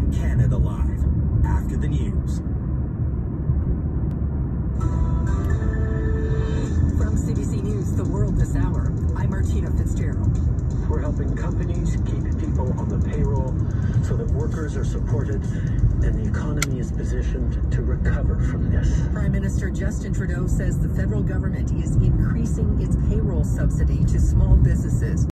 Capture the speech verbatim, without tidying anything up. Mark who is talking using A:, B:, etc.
A: keeping Canada live. After the news.
B: From C B C News, The World This Hour, I'm Martina Fitzgerald.
C: We're helping companies keep people on the payroll so that workers are supported and the economy is positioned to recover from this.
B: Prime Minister Justin Trudeau says the federal government is increasing its payroll subsidy to small businesses.